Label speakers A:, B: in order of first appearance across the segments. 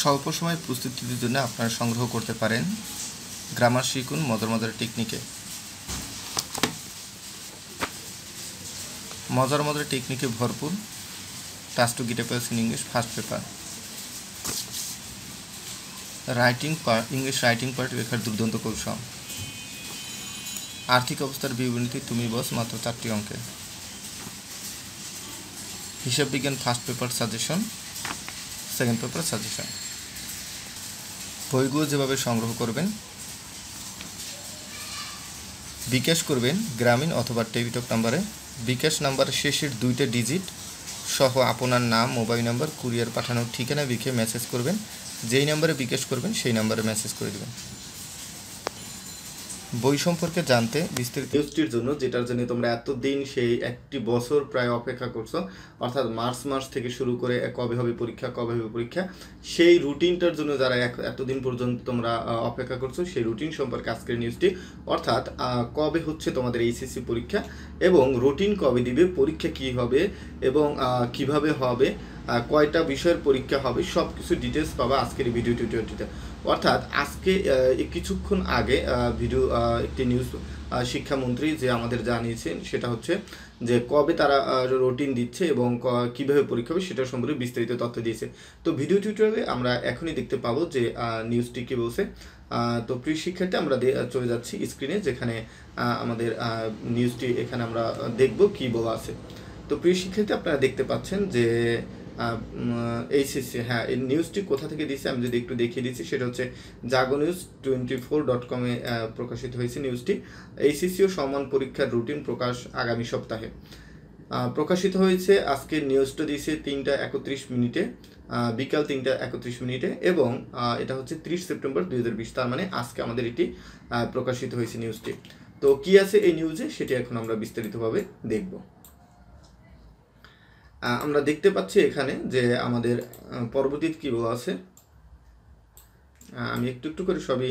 A: স্বল্প সময় প্রস্তুতির জন্য আপনারা সংগ্রহ করতে পারেন গ্রামার শিখুন মজার মজার টেকনিকে। মজার মজার টেকনিকে ভরপুর touch to get A plus in English first paper. English writing part লেখার দুর্দান্ত কৌশল। আর্থিক অবস্থার বিবরণী তুমি বস মাত্র 4টি অঙ্কে। হিসাব বিজ্ঞান first paper suggestion, second paper suggestion. বইগুলো যেভাবে সংগ্রহ করবেন, বিকাশ করবেন গ্রামীণ অথবা টেলিটক নাম্বারে। বিকাশ নাম্বারের শেষের 2টা ডিজিট সহ আপনার নাম, মোবাইল নাম্বার, কুরিয়ার পাঠানোর ঠিকানা লিখে মেসেজ করবেন। যেই নাম্বারে বিকাশ করবেন সেই নাম্বারে মেসেজ করে দেবেন। বই সম্পর্কে জানতে বিস্তারিত নিউজটির জন্য, যেটার জন্য তোমরা এতদিন সেই একটি বছর প্রায় অপেক্ষা করছো, অর্থাৎ মার্চ মাস থেকে শুরু করে কবে হবে পরীক্ষা, সেই রুটিনটার জন্য যারা এতদিন পর্যন্ত তোমরা অপেক্ষা করছো, সেই রুটিন সম্পর্কে আজকের নিউজটি। অর্থাৎ কবে হচ্ছে তোমাদের এইচএসসি পরীক্ষা এবং রুটিন কবে দিবে, পরীক্ষা কী হবে এবং কিভাবে হবে, কয়টা বিষয়ের পরীক্ষা হবে, সব কিছু ডিটেলস পাবা আজকের ভিডিও টিউটোরিয়ালটিতে। অর্থাৎ আজকে কিছুক্ষণ আগে একটি নিউজ শিক্ষামন্ত্রী যে আমাদের জানিয়েছেন, সেটা হচ্ছে যে কবে তারা রুটিন দিচ্ছে এবং কিভাবে পরীক্ষা হবে সেটা সম্পর্কে বিস্তারিত তথ্য দিয়েছে। তো ভিডিও টিউটোরিয়ালে আমরা এখনই দেখতে পাবো যে নিউজটি কী বলছে। তো প্রিয় শিক্ষার্থী, আমরা চলে যাচ্ছি স্ক্রিনে, যেখানে আমাদের নিউজটি এখানে আমরা দেখব কী বলা আছে। তো প্রিয় শিক্ষার্থী, আপনারা দেখতে পাচ্ছেন যে এইচএসসি, এই নিউজটি কোথা থেকে দিয়েছে আমি যদি একটু দেখিয়ে দিচ্ছি, সেটা হচ্ছে jagonews24.com প্রকাশিত হয়েছে নিউজটি। এইচএসসি ও সমান পরীক্ষার রুটিন প্রকাশ আগামী সপ্তাহে। প্রকাশিত হয়েছে আজকের নিউজটা দিয়েছে 3টা31 বিকাল 3টা31 এবং এটা হচ্ছে 30 সেপ্টেম্বর 2020, তার মানে আজকে আমাদের এটি প্রকাশিত হয়েছে নিউজটি। তো কি আছে এই নিউজে সেটি এখন আমরা বিস্তারিতভাবে দেখব। আমরা দেখতে পাচ্ছি এখানে যে আমাদের পরবর্তীতে কী বলা আছে, আমি একটু করে সবই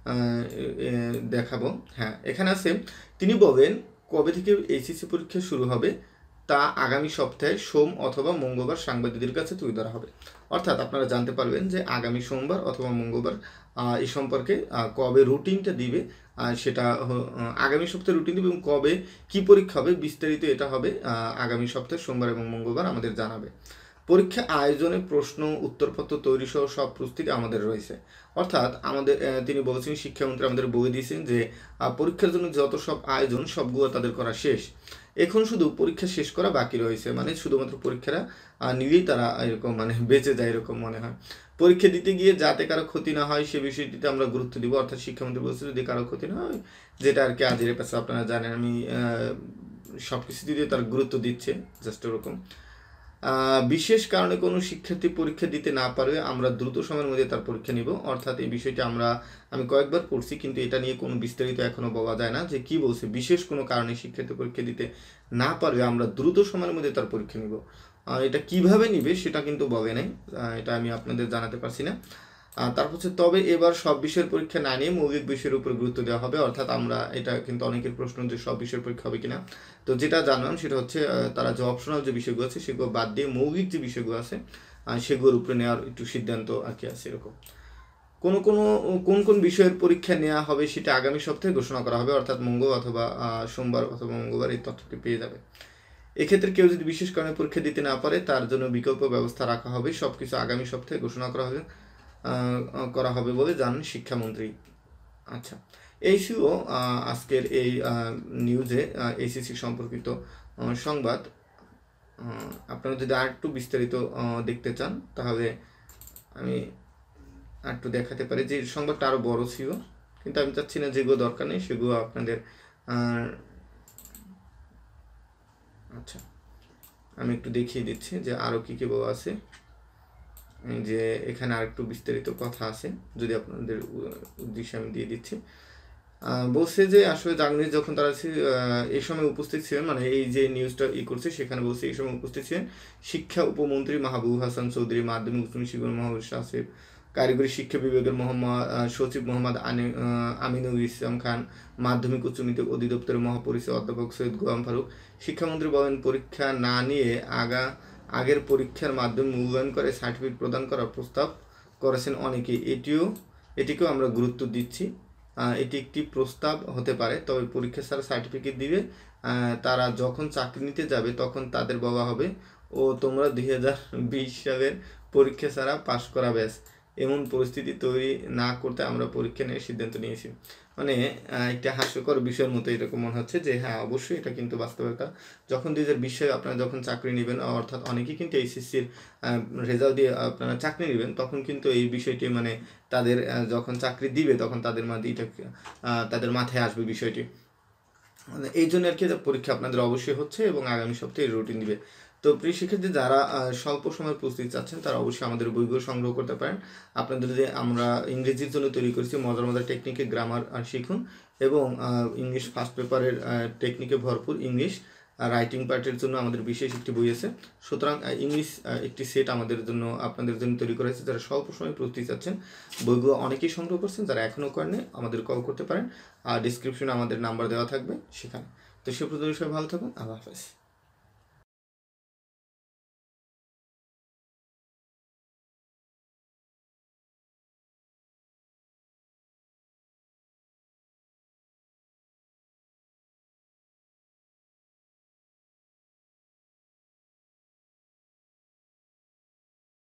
A: দেখাবো। এখানে আছে, তিনি বলেন কবে থেকে এইচএসসি পরীক্ষা শুরু হবে তা আগামী সপ্তাহে সোম অথবা মঙ্গলবার সাংবাদিকদের কাছে তুলে ধরা হবে। অর্থাৎ আপনারা জানতে পারবেন যে আগামী সোমবার অথবা মঙ্গলবার এই সম্পর্কে কবে রুটিনটা দিবে, সেটা আগামী সপ্তাহে রুটিন দিবে এবং কবে কি পরীক্ষা হবে বিস্তারিত এটা হবে আগামী সপ্তাহে সোমবার এবং মঙ্গলবার আমাদের জানাবে। পরীক্ষা আয়োজনে প্রশ্ন উত্তরপত্র তৈরি সহ সব প্রস্তুতি আমাদের রয়েছে। অর্থাৎ আমাদের তিনি বলেছেন, শিক্ষামন্ত্রী আমাদের বলে দিয়েছেন যে পরীক্ষার জন্য যত সব আয়োজন সবগুলো তাদের করা শেষ, এখন শুধু পরীক্ষা শেষ করা বাকি রয়েছে। মানে শুধুমাত্র পরীক্ষাটা নিলেই তারা এরকম বেঁচে যায় এরকম মনে হয়। পরীক্ষা দিতে গিয়ে যাতে কারো ক্ষতি না হয় সে বিষয়টিতে আমরা গুরুত্ব দিব। অর্থাৎ শিক্ষামন্ত্রী বলছে যদি কারো ক্ষতি না হয়, যেটা আর কি আজের পাশে আপনারা জানেন, আমি সব কিছু দিয়ে তার গুরুত্ব দিচ্ছে জাস্ট ওরকম। বিশেষ কারণে কোনো শিক্ষার্থী পরীক্ষা দিতে না পারবে আমরা দ্রুত সময়ের মধ্যে তার পরীক্ষা নিব। অর্থাৎ এই বিষয়টি আমি কয়েকবার পড়ছি, কিন্তু এটা নিয়ে কোনো বিস্তারিত এখনও বলা যায় না যে কি বলছে। বিশেষ কোনো কারণে শিক্ষার্থী পরীক্ষা দিতে না পারবে আমরা দ্রুত সময়ের মধ্যে তার পরীক্ষা নিব। এটা কিভাবে নিবে সেটা কিন্তু বলে নাই, এটা আমি আপনাদের জানাতে পারছি না। তারপর হচ্ছে, তবে এবার সব বিষয়ের পরীক্ষা না নিয়ে মৌলিক বিষয়ের উপর গুরুত্ব দেওয়া হবে। অর্থাৎ এটা কিন্তু অনেকের প্রশ্ন যে সব বিষয়ের পরীক্ষা হবে কিনা। তো যেটা জানলাম সেটা হচ্ছে তারা যে অপশনাল যে বিষয়গুলো আছে সেগুলো বাদ দিয়ে মৌলিক যে বিষয়গুলো আছে সেগুলোর উপরে নেওয়ার একটু সিদ্ধান্ত আর কি আছে এরকম। কোন বিষয়ের পরীক্ষা নেওয়া হবে সেটা আগামী সপ্তাহে ঘোষণা করা হবে। অর্থাৎ মঙ্গল অথবা সোমবার অথবা মঙ্গলবার এই তথ্যটি পেয়ে যাবে। এক্ষেত্রে কেউ যদি বিশেষ কারণে পরীক্ষা দিতে না পারে তার জন্য বিকল্প ব্যবস্থা রাখা হবে। সবকিছু আগামী সপ্তাহে ঘোষণা করা হবে বলে জানান শিক্ষামন্ত্রী। আচ্ছা, এই ছিল আজকের এই নিউজে এইচএসসি সম্পর্কিত সংবাদ। আপনারা যদি আরেকটু বিস্তারিত দেখতে চান তাহলে আমি আরেকটু দেখাতে পারি। যে সংবাদটা আরও বড় ছিল, কিন্তু আমি চাচ্ছি না যেগুলো দরকার নেই সেগুলো আপনাদের। আচ্ছা, আমি একটু দেখিয়ে দিচ্ছি যে আরও কী বলা আছে, যে এখানে আরেকটু বিস্তারিত কথা আছে, যদি আপনাদের উদ্দেশ্যে আমি দিয়ে দিচ্ছি। বলছে যে আসলে জাগনিউজ যখন তারা এই সময় উপস্থিত ছিলেন, মানে এই যে নিউজটা করছে সেখানে বলছে এই সময় উপস্থিত ছিলেন শিক্ষা উপমন্ত্রী মাহবুব হাসান চৌধুরী, মাধ্যমিক উচ্চ শিক্ষক মোহাম্মদ আসিফ, কারিগরি শিক্ষা বিভাগের সচিব মোহাম্মদ আমিনুল ইসলাম খান, মাধ্যমিক উচ্চ মাধ্যমিক অধিদপ্তরের মহাপরিচালক অধ্যাপক সৈয়দ গোলাম ফারুক। শিক্ষামন্ত্রী বলেন পরীক্ষা না নিয়ে আগের পরীক্ষার মাধ্যমে মূল্যায়ন করে সার্টিফিকেট প্রদান করার প্রস্তাব করেছেন অনেকে, এটিকেও আমরা গুরুত্ব দিচ্ছি। এটি একটি প্রস্তাব হতে পারে, তবে পরীক্ষা ছাড়া সার্টিফিকেট দিবে। তারা যখন চাকরি নিতে যাবে তখন তাদের বলা হবে, ও তোমরা 2020 সালের পরীক্ষা ছাড়া পাশ করা ব্যাস। এমন পরিস্থিতি তৈরি না করতে আমরা পরীক্ষা নেওয়ার সিদ্ধান্ত নিয়েছি। মানে একটা হাস্যকর বিষয়ের মতো এরকম মনে হচ্ছে যে হ্যাঁ, অবশ্যই এটা কিন্তু বাস্তবতা। যখন 2020 সালে আপনারা যখন চাকরি নেবেন, অর্থাৎ অনেকেই কিন্তু এইচএসসির রেজাল্ট দিয়ে আপনারা চাকরি নেবেন, তখন কিন্তু এই বিষয়টি মানে তাদের যখন চাকরি দিবে তখন তাদের তাদের মাথায় আসবে বিষয়টি। মানে এই জন্য আর কি পরীক্ষা আপনাদের অবশ্যই হচ্ছে এবং আগামী সপ্তাহে রুটিন দিবে। তো প্রিয় শিক্ষার্থী, যারা স্বল্প সময়ের প্রস্তুতি চাচ্ছেন তারা অবশ্যই আমাদের বইগুলো সংগ্রহ করতে পারেন। আপনাদের যে আমরা ইংরেজির জন্য তৈরি করেছি মজার মজার টেকনিকে গ্রামার শিখুন, এবং ইংলিশ ফার্স্ট পেপারের টেকনিকে ভরপুর ইংলিশ রাইটিং পার্টের জন্য আমাদের বিশেষ একটি বই আছে। সুতরাং ইংলিশ একটি সেট আমাদের জন্য আপনাদের জন্য তৈরি করা হয়েছে। যারা স্বল্প সময় প্রস্তুতি চাচ্ছেন, বইগুলো অনেকেই সংগ্রহ করছেন, যারা এখনও করেনি আমাদের কল করতে পারেন। আর ডিসক্রিপশনে আমাদের নাম্বার দেওয়া থাকবে সেখানে। তো সে পর্যন্ত সবাই ভালো থাকুন, আল্লাহ হাফেজ।